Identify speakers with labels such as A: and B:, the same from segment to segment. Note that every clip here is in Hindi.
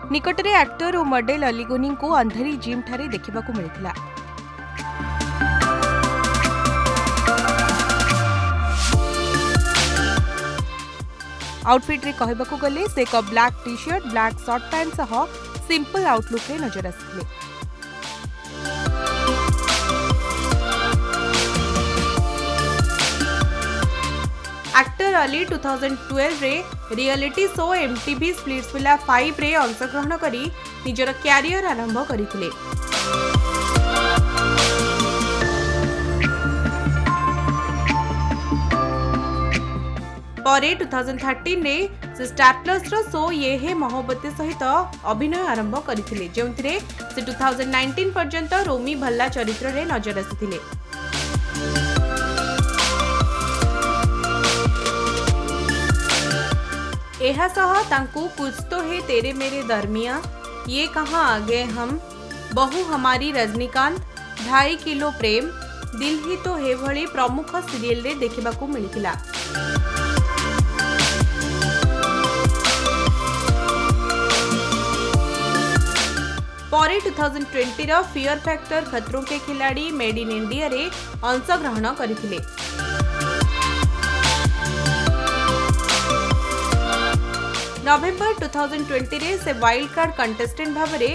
A: निकट में एक्टर और मॉडल अली गोनी को अंधेरी जिम ठारे देखा मिलता। आउटफिट रे कहबाकू गले से एक black T shirt black short pant सह सिंपल आउटलुक रे नजर आसिले। एक्टर अली 2012 रे रियलिटी शो एमटीवी स्प्लिट्सविला 5 रे अंशग्रहण करी निजर कैरियर आरंभ करथिले। परे 2013 रे से स्टार प्लस रो शो ये है मोहब्बते सहित अभिनय आरंभ करथिले, जेउथिरे से 2019 पर्यंत रोमी भल्ला चरित्र रे नजर आसिथिले। एहा सह तांकू कुछ तो है तेरे मेरे दरमिया, ये कहां आगे हम, बहु हमारी रजनीकांत, 2.5 किलो प्रेम, दिल ही तो है भली प्रमुख सीरियल रे देखिबाकू मिलिथिला। परे 2020 रो फियर फैक्टर खतरों के खिलाड़ी मेड इन इंडिया रे अंशग्रहण करथिले। नवेम्बर 2020 रे से वाइल्ड कार्ड कंटेस्टेंट भावरे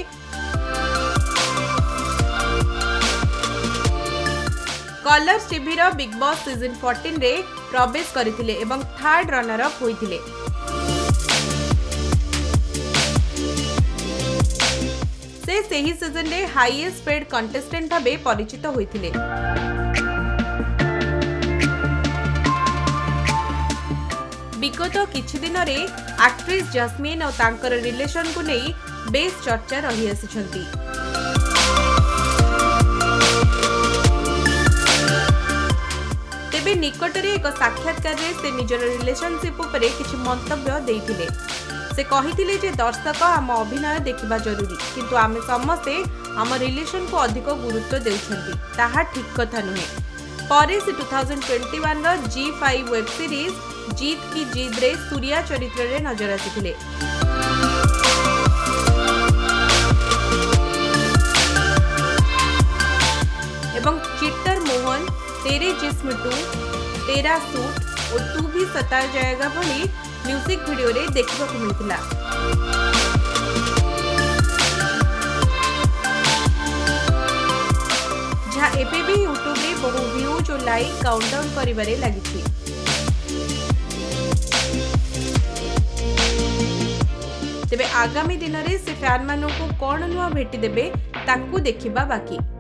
A: कलर्स टीवी रो बिग बॉस सीजन 14 रे प्रवेश करथिले एवं थर्ड रनर अप होइथिले। से सही सीजन रे हाईएस्ट पेड कंटेस्टेंट भाबे परिचित होइथिले। विगत किछि दिन रे एक्ट्रेस जस्मीन और तांकर रिलेशन को नहीं बेस चर्चा रही आसिछंती। तेबे निकट रे एक साक्षात्कार रे से निजर रिलेशनशिप उपरे किछि मंतव्य देइथिले। से कहिथिले जे दर्शक आम अभिनय देखिबा जरूरी, किंतु आमे समस्ते आम रिलेशन को अधिक गुरुत्व देउछंती, ताहा ठीक कथा नुहे। परे से 2021 रो G5 वेब सीरीज जीत की जीत रे सूर्या चरित्र रे नजर आसिथिले। एवं चिट्टर मोहन, तेरे जिस्म टू, तेरा सूट और तू भी सता जाएगा भली म्यूजिक वीडियो रे देखबा को मिलतिला। जहाँ एबे भी यूट्यूब रे बहु व्यूज और लाइक काउंटडाउन करिबारे लागिछि। तेबे आगामी दिन रे से फैन मानू को कौन नुआ भेटी देबे ताकू देखिबा बाकी।